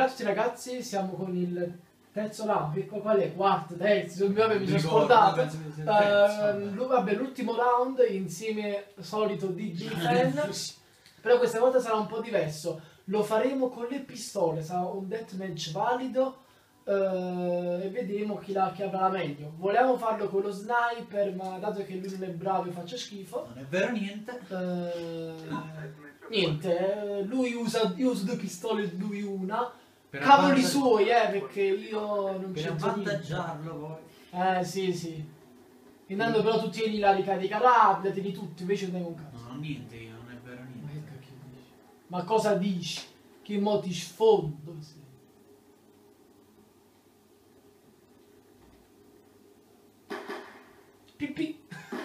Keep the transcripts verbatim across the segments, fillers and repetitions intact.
a tutti ragazzi, siamo con il terzo round, qual è? Quarto, terzo, vabbè, mi sono scordato. Uh, vabbè, l'ultimo round insieme al solito D J Fan, però questa volta sarà un po' diverso. Lo faremo con le pistole, sarà un deathmatch valido uh, e vedremo chi, la, chi avrà la meglio. Volevamo farlo con lo sniper, ma dato che lui non è bravo e faccio schifo. Non è vero niente. Uh, niente, lui usa, io uso due pistole, lui una. Per Cavoli suoi, eh, perché io non per c'entro avvantaggiarlo poi. Eh, sì, sì. Intanto però tu tieni la ricarica rapida, tieni tutto, invece non hai un cazzo. Non ho niente io, non è vero Ma niente. che cacchio dici? Ma cosa dici? Che mo ti sfondo? Dove sei? Pipì.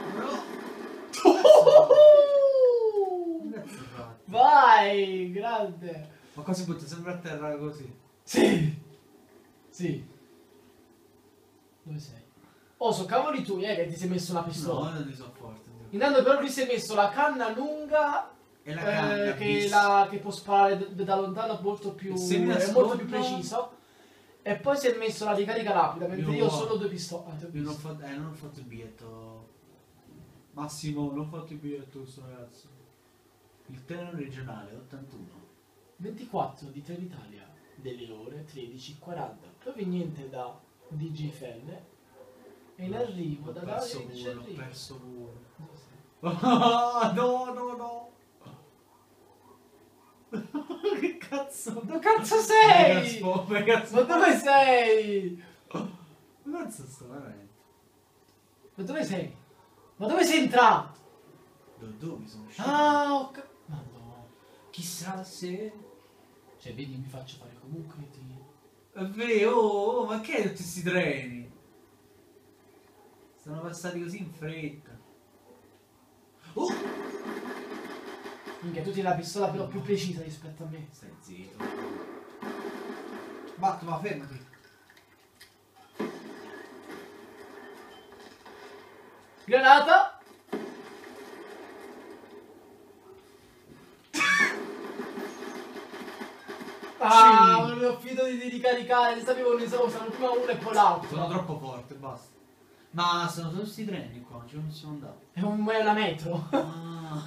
Vai, grande. Ma cosa butta sempre a terra così? Sì. Sì. Dove sei? Oh, so cavoli tu, eh, che ti sei messo la pistola. No, non ne so forte. Intanto però lui si è messo la canna lunga E la canna eh, che, la, che può sparare da lontano molto più, è molto più preciso. E poi si è messo la ricarica rapida, mentre io, io ho solo due pistole. Ah, io non ho, fatto, eh, non ho fatto il biglietto. Massimo, non ho fatto il biglietto questo ragazzo. Il treno regionale ottantuno. ventiquattro di Trenitalia delle ore tredici e quaranta. Proveniente da D J Fan. E in arrivo da Dario Dario. Ho perso pure. Oh, no, no, no. Che cazzo? Dove cazzo sei? Megazpo, Megazpo. Ma dove sei? Ma cazzo sto veramente? Ma dove sei? Ma dove sei entrato? Dove, dove sono uscito? Ah, ho capito. Ma no. Chissà se... Cioè, vedi, mi faccio fare comunque i tiri. È vero, oh, ma che tutti questi treni? Sono passati così in fretta. Oh! Minchia, tu tieni la pistola però più precisa rispetto a me. Stai zitto. Batto, ma fermati. Granata! Ah, non ho finito di ricaricare, ne sapevo ne so, sono prima uno e poi l'altro. Sono troppo forte, basta. Ma sono tutti questi treni qua, non ci possiamo andare. È, un, è una metro. Ah.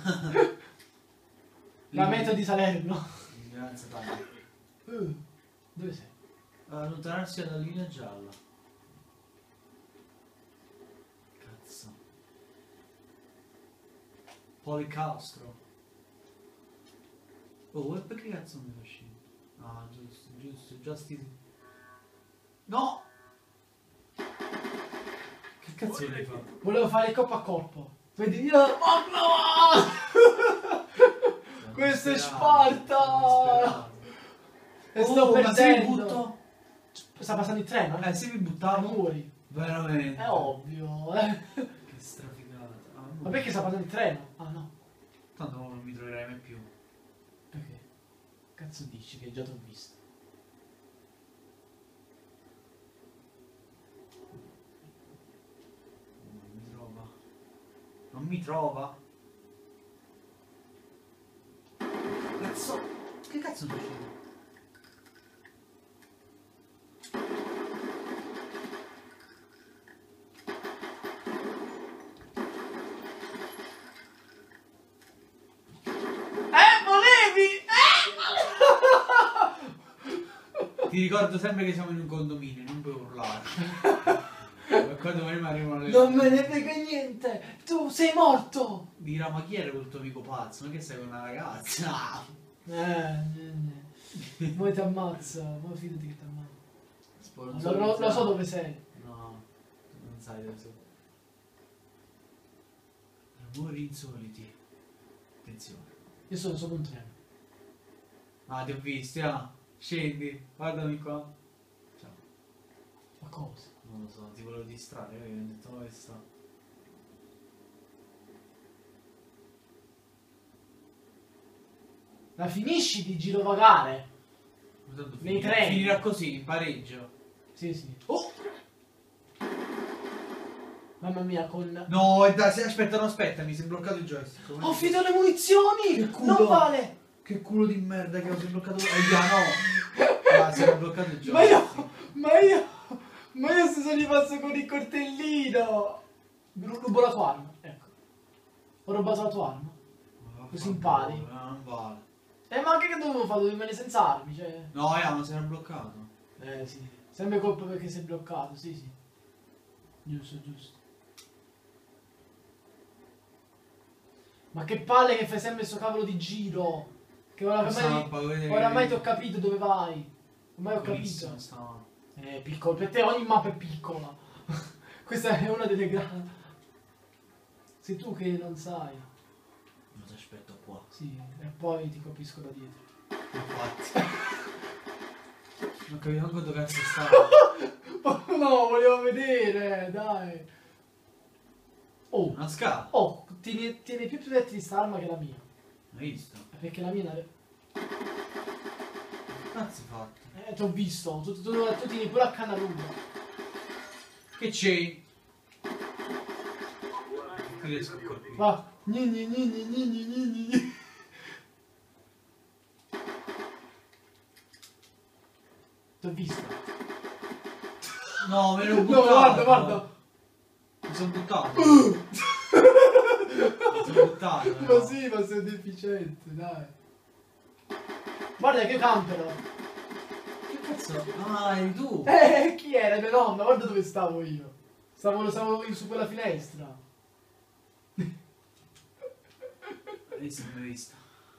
La metro di Salerno. Grazie tanto. Uh, dove sei? Allontanarsi dalla linea gialla. Cazzo. Policastro. Oh, e perché cazzo mi fa uscire? Ah, giusto, giusto, giusti. No! Che cazzo devi fare? Volevo fare il corpo a corpo. Vedi io. Oh no! Questo è Sparta! E sto Oh, ma se mi perdendo. butto? Sta passando il treno? Eh, se mi buttavo muori. Veramente. È ovvio, eh. Che strafigata. Ah, Ma perché sta passando il treno? Ah no. Tanto non mi troverai mai più. Perché? Cazzo dici che già t'ho visto? Non mi trova. Non mi trova. Cazzo. Che cazzo succede? Ti ricordo sempre che siamo in un condominio, non puoi urlare. E qua domani mi arrivano le... Non me ne frega niente! Tu sei morto! Dirà, ma chi era quel tuo amico pazzo? Ma che sei con una ragazza? Eh, eh, eh. Poi ti ammazza, poi fidati che ti ammazza. Lo, lo, lo so dove sei. No, non sai dove sei. Rumori insoliti. Attenzione. Io sono solo un treno. Ah, ti ho visti, ah. Scendi, guardami qua. Ciao. Ma cosa? Non lo so, ti volevo distrarre, io ho detto dove sta. La finisci di girovagare? Tanto Nei finirà, treni. finirà così, in pareggio. Sì, sì. Oh! Mamma mia, con... No, dai, se- aspetta, no, aspetta, mi si è bloccato il joystick. Come- Ho finito le munizioni! Che culo. Non vale! Che culo di merda che ho sbloccato. Eh, già, no! Ah, si era bloccato il gioco. Ma io, ma io, ma io se sono rimasto con il coltellino. Ru- Rubo la tua arma, ecco. Ho rubato la tua arma. Ma Così vaffanculo, impari. No, non vale. Eh, ma anche che dovevo fare? Dovevo venire senza armi, cioè. No, eh, ma si era bloccato. Eh sì. Sempre colpa perché sei bloccato, sì sì. Giusto, giusto. Ma che palle che fai sempre sto cavolo di giro. Che ora oramai, oramai ti ho capito dove vai. Ormai ho capito. Sta... Eh, piccolo, per te ogni mappa è piccola. Questa è una delle grandi. Sei tu che non sai. Non ti aspetto qua. Sì, e poi ti capisco da dietro. Infatti. Non capivo manco dove cazzo stava. No, volevo vedere, dai. Oh, Una scala. oh, tieni, tieni più protetti di sta arma che la mia. Hai visto? Perché la mia è una... Che cazzo hai fatto? Eh, ti ho visto, tu, tu, tu, tu tieni pure a canna lunga. Che c'è? Non riesco a colpire. Va, gni gni gni gni gni gni gni gni. Ti ho visto. No, me l'ho No, buttato. guarda, guarda. Mi sono buttato. Mi sono buttato. Ma no. sì, ma sei deficiente, dai. Guarda che io campero. Che cazzo? Ah, eri tu. Eh, chi era? Mia nonna, guarda dove stavo io. Stavo, stavo io su quella finestra. Adesso mi hai visto.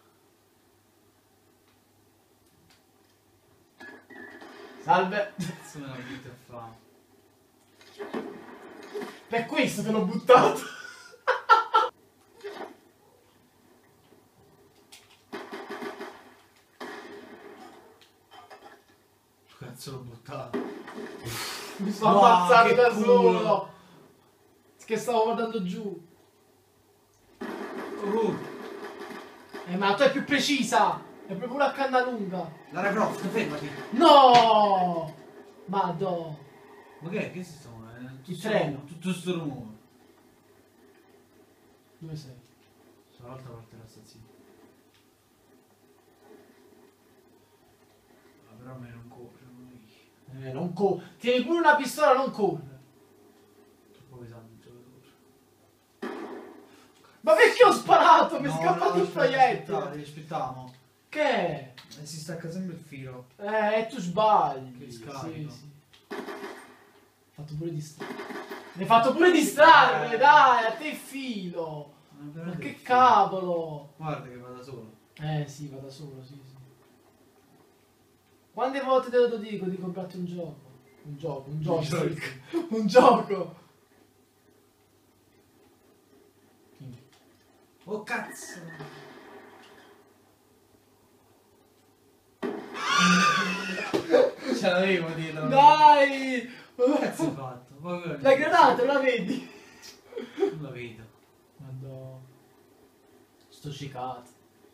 Salve. Cazzo me la venite a fare. Per questo te l'ho buttato. Cazzo l'ho buttato. Mi sono Wow, ammazzato che da culo. solo. Che stavo guardando giù. Uh, Eh, ma la tua è più precisa. È proprio una canna lunga. Lara Croft, fermati. No! Madò. Ma che è? Che si sono? Eh? Tutto Il sto- treno. Tutto sto rumore. Dove sei? Sono l'altra parte della stazione. Ma però a me non corre. Eh, non corre. Tieni pure una pistola, non corre. Troppo pesante il giocatore. Ma perché ho sparato? Mi è No, scappato no, il aspetta, proiettile. aspettate, Aspettiamo. Che è? E si stacca sempre il filo. Eh, e tu sbagli. Che Sì, scarico. sì. Fatto pure distrarre. Mi hai fatto pure distrarre, Eh. dai, a te filo. Ma Ma veramente che il filo. cavolo. Guarda che va da solo. Eh sì, va da solo, sì, sì. Quante volte te lo dico di comprarti un gioco? Un gioco, un gioco. gioco. Un gioco. Oh cazzo! Ce l'avevo dietro. Dai! Che cazzo hai fatto? Ma guarda. La granata, la vedi? Non la vedo. Madonna. Sto cicato.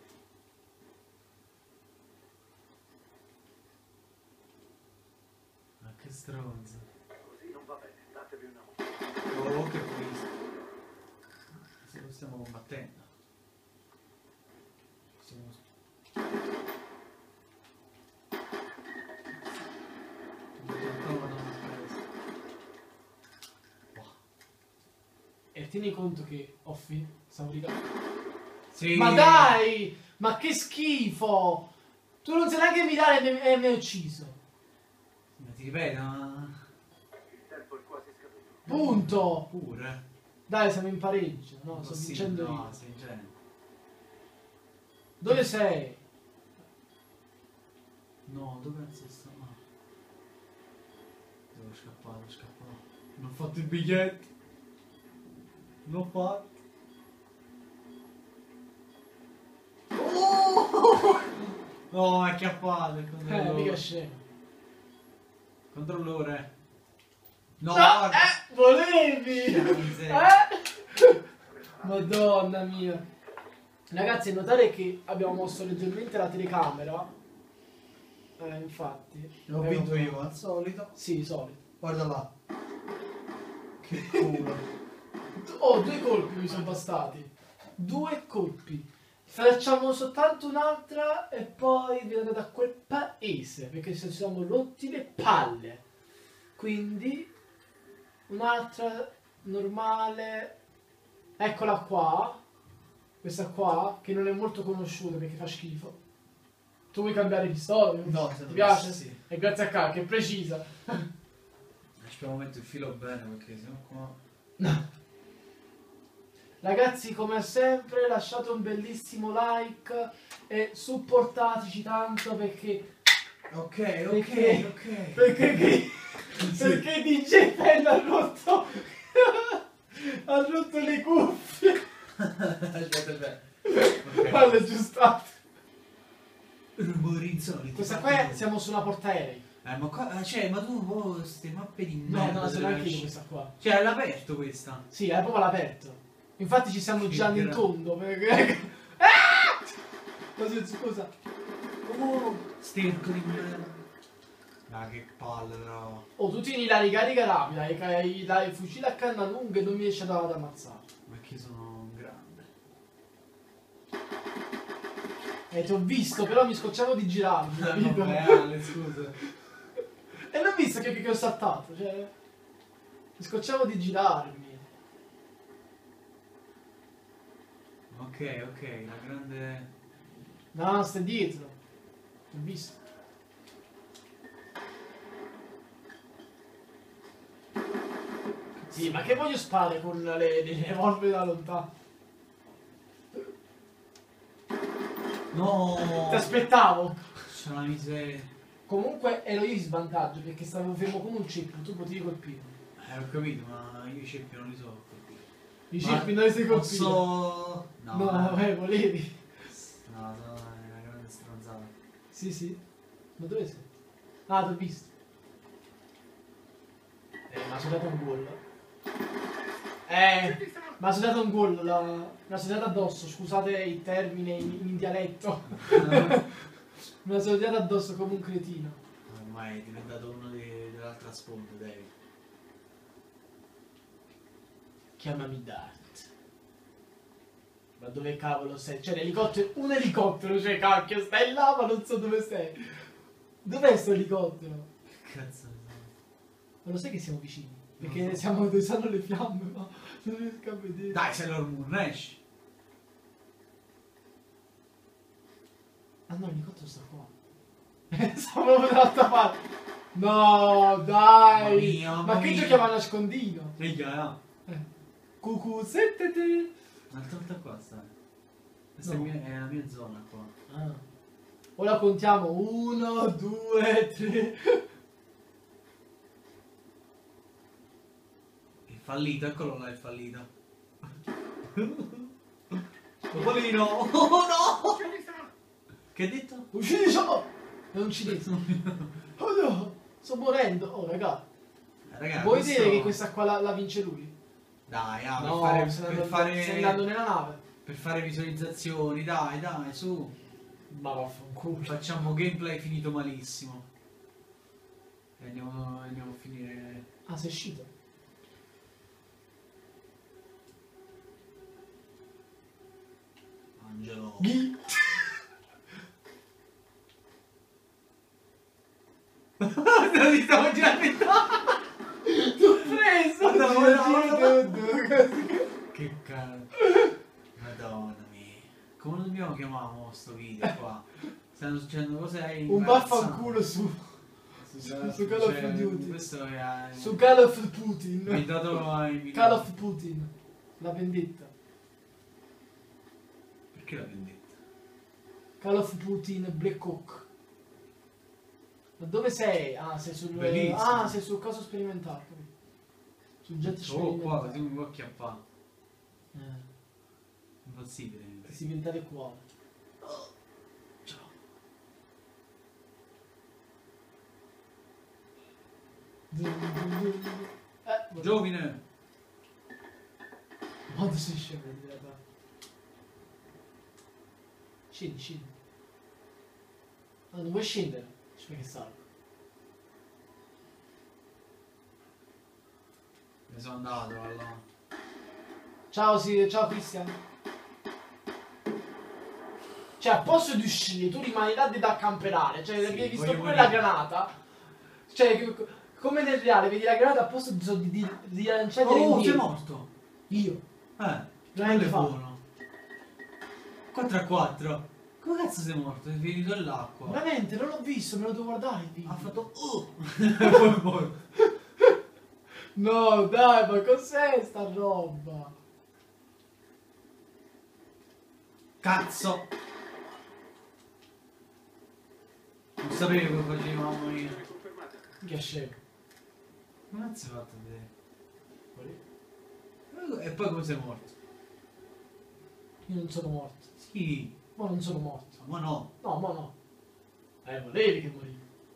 Ma che stronzo. Così non va bene, datevi una mano. Oh, che questo. Se lo stiamo combattendo. Stiamo... E tieni conto che ho finito. Stavo rigando. Sì. Ma dai! Ma che schifo! Tu non sai neanche mirare e mi- e mi hai ucciso. Ma ti ripeto, ma... Il tempo è quasi scaduto. Punto! Pure. Dai, siamo in pareggio. No, sto Impossibile, vincendo no, io. stai vincendo. Dove sei? No, dove cazzo sta? No. Devo scappare, devo scappare. Non ho fatto il biglietto. Non ho fatto. No, è chiappato il Eh, controllore. mica scemo. Controllore. No, No, guarda. eh, volevi! Che miseria. Eh? Madonna mia. Ragazzi, notare che abbiamo mosso leggermente la telecamera. Eh, infatti. L'ho Eh, vinto vabbè. io, al solito. Sì, solito. Guarda là. Che culo. Oh, due colpi mi sono bastati. Due colpi. Facciamo soltanto un'altra e poi vi andate a quel paese, perché ci siamo rotti le palle. Quindi un'altra normale, eccola qua, questa qua, che non è molto conosciuta perché fa schifo. Tu vuoi cambiare pistola? No, ti se no, piace? sì. E grazie a K, che è precisa. Speriamo metto il filo bene perché sennò qua... Ragazzi, come sempre lasciate un bellissimo like e supportateci tanto perché Ok, Perché- ok, ok. perché che- perché D J Pen ha rotto ha rotto le cuffie. Aspetta, aspetta. Guarda, è giustato. Rumori insoliti. Questa qua è- siamo su una portaerei. Eh, ma qua... Cioè, ma tu... Oh, queste mappe di No, merda. no, sono dove anche io esci? questa qua. Cioè, è all'aperto questa. Sì, è proprio all'aperto. Infatti ci stiamo Che girando in gra- tondo perché... Ah! Così, scusa. Oh. Sterco di merda. Ah, che palle, però. Oh, tu tieni la ricarica rapida, hai, hai, hai il fucile a canna lunga e non mi riesci ad ammazzare. Ma che sono un grande. Eh, ti ho visto, però mi scocciavo di girarmi, capito? Vabbè, Ale, scusa. E non ho visto che, che ho saltato, cioè... Mi scocciavo di girarmi. Ok, ok, la grande... No, stai dietro. Ti ho visto. Sì, ma che voglio sparare con le, le revolver da lontano? No! Ti aspettavo. C'è una miseria. Comunque ero io in svantaggio perché stavo fermo come un ceppo, tu potevi colpire. Eh, ho capito, ma io i ceppi non li so colpire. I Ma ceppi non li sei colpire. Posso... No, No, eh. eh, volevi. No, sono una grande stronzata. Sì, sì. Ma dove sei? Ah, ti ho visto. Eh, ma sono dato un gol. Eh, ma sono dato un gol, la... me la sono data addosso, scusate il termine in, in dialetto. Me la sono data addosso come un cretino. Ormai è diventato uno de- dell'altra sponda, David. Chiamami Dart. Ma dove cavolo sei? C'è l'elicottero, un elicottero, cioè cacchio, stai là ma non so dove sei. Dov'è sto elicottero? Che cazzo ne so? Ma lo sai che siamo vicini? Perché Non so. siamo dove stanno le fiamme, ma non riesco a vedere. Dai, Sailor Moon, esci! Ah no, l'elicottero sta qua. Sta proprio dall'altra parte. No, dai. Mamma mia, mamma ma che mia. giochiamo a nascondino? Raga, no. Eh. Cucù, settete. Un'altra volta qua, stai. Questa No. è, mia- è la mia zona qua. Ah. Ora contiamo. Uno, due, tre. È fallito, eccolo là, è fallito. Topolino! Oh no! Che hai detto? Ucciso! Non uccidete. Oh no, sto morendo. Oh raga. Eh, Raga, Vuoi questo- dire che questa qua la, la vince lui? Dai, ah, No, per fare, stai per, andando, stai andando fare, nella nave. per fare visualizzazioni, dai, dai, su. Ma vaffanculo. Facciamo gameplay finito malissimo. E andiamo, andiamo a finire. Ah, sei uscito? Angelo. Ghi. Non ti stavo girando in T'ho preso! No, no, Che cazzo. Madonna mia. Come lo dobbiamo chiamare sto video qua? Stanno succedendo cose Un imbarazzanti. vaffanculo su, Su, su Call of Duty. Questo è... su Call of Mi Putin. dato ai Call of Putin. La vendetta. Perché la vendetta? Call of Putin Black Hawk. Ma dove sei? Ah, sei sul... Bellissimo. Ah, sei sul caso sperimentale. capito? Sul jet Oh, sperimentale. qua, così mi può acchiappare. Eh, Impazzite. ti si diventa il cuore. Ciao. Eh, Giovine! quanto sei scemo in realtà. Scendi, scendi. No, non vuoi scendere? Aspetta che salgo. Ne sono andato allora. Ciao, sì, ciao Cristian. Cioè, a posto di uscire, tu rimani là da camperare. Cioè, Sì, hai visto voglio pure morire. la granata. Cioè, c- come nel reale, vedi la granata a posto di, di, di, di lanciare Oh, sei indietro. morto! Io. Eh, Veramente quello è fa. buono. quattro a quattro. Come cazzo sei morto? Sei finito nell'acqua. Veramente, non l'ho visto, me lo devo guardare il video. Ha fatto... Uh! Poi morto. No, dai, ma cos'è sta roba? Cazzo! Non sapevo che facevamo io. Confermata. Che scemo. Come cazzo hai fatto a vedere? E poi come sei morto? Io non sono morto. Sì, Ma non sono morto. ma no. No, ma no. Eh, volevi che morivi.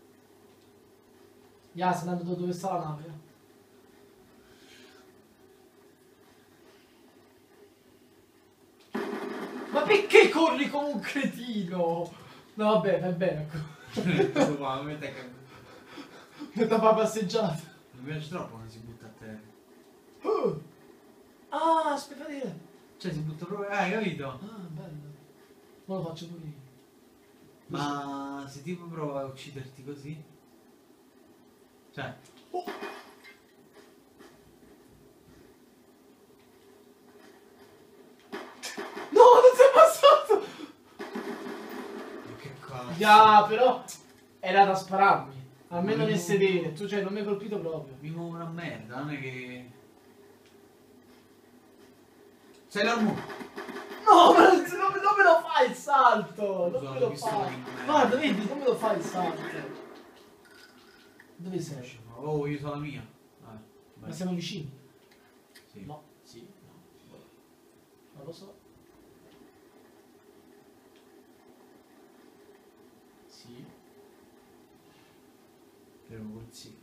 Ya, stai andando dove sta la nave. eh. Ma perché corri come un cretino? No, vabbè, va bene. Ma mi metti a cagare. Mi da passeggiata. Mi piace troppo quando si butta a terra. Oh. Ah, aspetta di dire. Cioè si butta proprio... Ah, hai capito? Ah, bello. Ma lo faccio pure io. Ma se tipo prova a ucciderti così? Cioè... Oh. No, non sei passato! Che cazzo? Ya, però era da spararmi. Almeno nel sedere. Tu, cioè, non mi hai colpito proprio. Mi muovo una merda, non è che... Sei l'armo! No, ma non, non me non me lo fai il salto! Non Uso me la lo pistola fai! di merda. Guarda, vedi, non me lo fai il salto! Dove sei? Oh, io sono la mia. Vabbè, Ma vai. siamo vicini? Sì. No, sì, no. Non lo so. Sì. Per un polizia.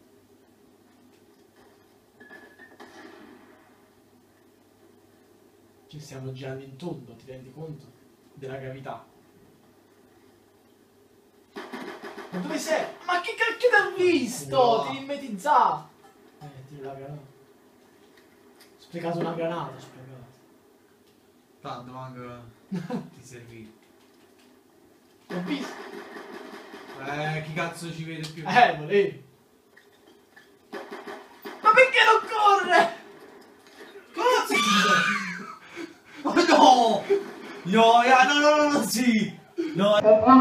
Ci stiamo girando in tondo, ti rendi conto? Della gravità. Ma dove sei? Ma che cacchio ti ho visto? Wow. Ti mimetizzato! Eh, tiro la granata. Ho sprecato una granata, ho sprecato. Tanto manco ti servivi. Ho visto? Eh, chi cazzo ci vede più? Eh, volevi. Ma perché non corre? Cazzo ti Ma no! No, ya, no, no, no, no, sì! No!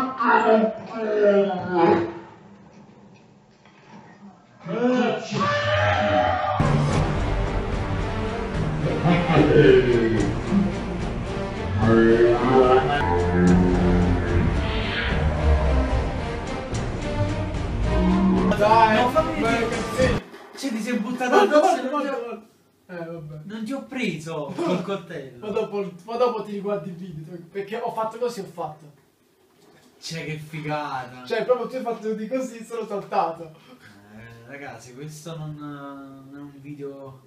Dai, No, fammi vai, vedere. cazzo. Cioè, ti sei buttato Guarda, addosso e guarda, non ti guarda, ho... guarda. Eh, vabbè. Non ti ho preso col coltello. Ma dopo, ma dopo ti riguardi il video, perché ho fatto così, ho fatto. Cioè, che figata. Cioè, proprio tu hai fatto di così, sono saltato. Eh, ragazzi, questo non, non è un video...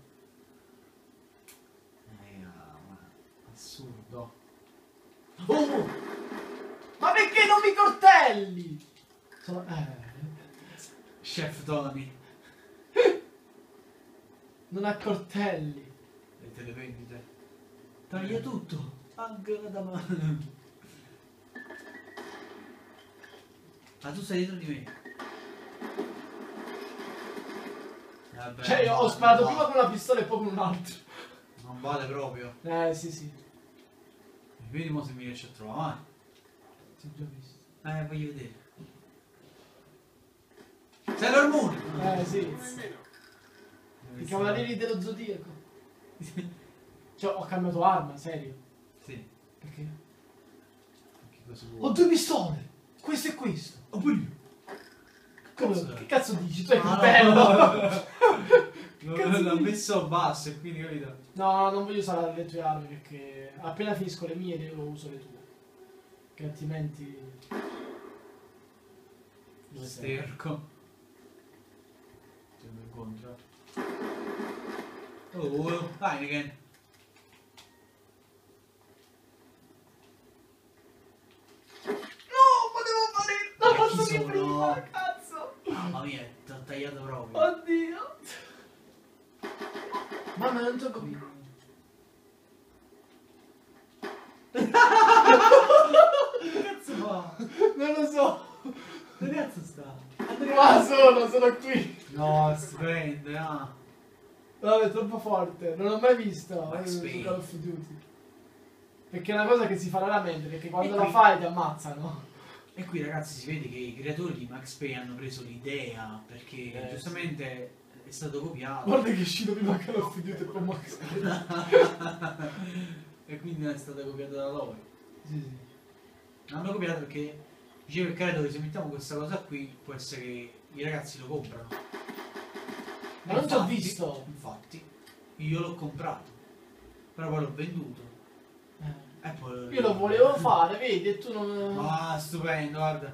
Eh, ah, ma... assurdo. Oh! Ma perché non mi coltelli? Sono... Eh... Chef Tony. Non ha coltelli. Le televendite. Taglia tutto. Anche la mano. Ah, tu sei dietro di me. Vabbè, Cioè, io ho no, sparato no. prima con una pistola e poi con un altro. Non vale proprio. Eh, sì, sì. Vedi mo se mi riesci a trovare. Ti ho già visto. Eh, voglio vedere. Sei l'ormone! Eh, sì. Nemmeno. I cavalieri dello zodiaco. Cioè, ho cambiato arma, serio. Sì. Perché? Che cosa Ho vuoi? due pistole. Questo e questo. Oh, pure io. Come? Cazzo. Che cazzo dici? Tu hai il Ah, coltello. no. Cazzo Non l'ho dici? messo basso e quindi capito? No, non voglio usare le tue armi perché appena finisco le mie io uso le tue. Che altrimenti... Dove sei? Sterco. Ti lo incontra. Oh, Heineken. No, potevo fare il Ma passo chi di sono? prima, cazzo! Mamma mia, ti ho tagliato proprio. Oddio! Mamma, non gioco più. sta? Qua sono, sono qui. No, stupendo, ah. Vabbè, è troppo forte, non l'ho mai visto Max eh, Payne. su Call of Duty. Perché è una cosa che si fa raramente, perché quando E la qui- fai ti ammazzano. E qui ragazzi si vede che i creatori di Max Payne hanno preso l'idea perché Eh, giustamente è stato copiato. Guarda che è uscito prima Call of Duty e poi Max Payne. E quindi è stata copiata da loro. Sì, sì. L'hanno copiato perché diceva il creatore se mettiamo questa cosa qui può essere che i ragazzi lo comprano. Ma non ci ho Infatti- visto. Infatti, io l'ho comprato, però poi l'ho venduto. Eh. E poi... Io lo volevo fare, vedi, e tu non... Ah, stupendo, guarda.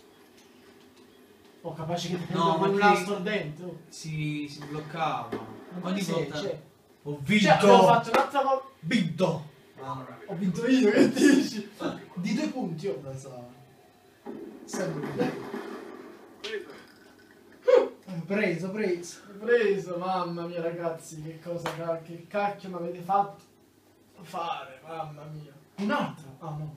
Oh, capace che ti No, prendo ma un che- nastro dentro. Si, si bloccava. Ma Ogni sì, volta... cioè, Ho cioè, vinto! abbiamo fatto un'altra volta. Vinto! Ho vinto io, che dici? Di due punti, io lo so. Sempre. Preso, preso. Preso, mamma mia ragazzi, che cosa, ca- che cacchio mi avete fatto fare, mamma mia. Un altro? Ah no.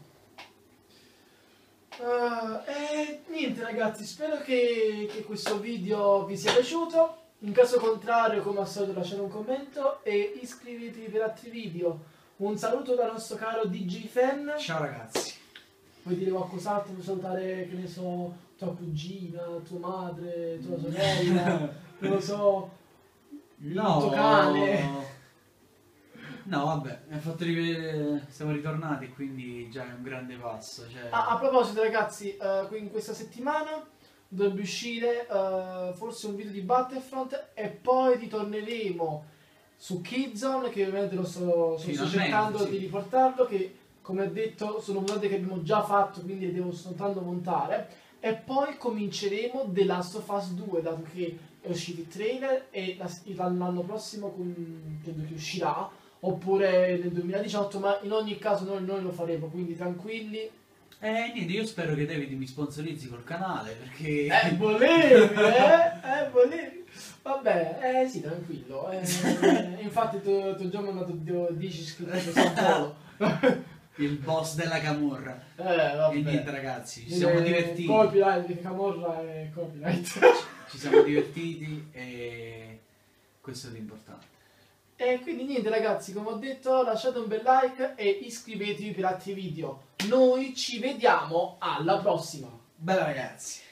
Uh, e niente ragazzi, spero che, che questo video vi sia piaciuto. In caso contrario, come al solito, lasciate un commento e iscrivetevi per altri video. Un saluto dal nostro caro D J Fan. Ciao ragazzi. Vuoi dire qualcos'altro? Vuoi salutare, che ne so, tua cugina, tua madre, tua sorella, non lo so, il tuo cane? No, vabbè, mi ha fatto rivedere, siamo ritornati, quindi già è un grande passo. Cioè... Ah, a proposito ragazzi, eh, qui in questa settimana dovrebbe uscire eh, forse un video di Battlefront e poi ritorneremo su Killzone, che ovviamente lo sto, sto Finalmente, cercando sì. di riportarlo, che come ho detto sono puntate che abbiamo già fatto, quindi le devo soltanto montare. E poi cominceremo The Last of Us due, dato che è uscito il trailer e la- l'anno prossimo con- credo che uscirà, oppure nel duemiladiciotto, ma in ogni caso noi, noi lo faremo, quindi tranquilli. Eh, niente, io spero che David mi sponsorizzi col canale, perché... Eh, volevi, eh? Eh, volevi. Vabbè, eh sì, tranquillo. Eh, eh, infatti ti ho già mandato dieci iscritti su San Paolo. Il boss della camorra. Eh, vabbè. E niente ragazzi, ci siamo Eh, divertiti. Copyright, perché Camorra è copyright. Ci siamo divertiti e questo è l'importante. E quindi niente ragazzi, come ho detto, lasciate un bel like e iscrivetevi per altri video. Noi ci vediamo alla prossima. Bella ragazzi.